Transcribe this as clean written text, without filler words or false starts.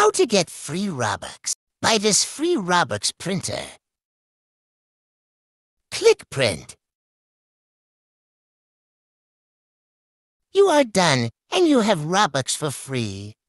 How to get free Robux. Buy this free Robux printer. Click Print. You are done, and you have Robux for free.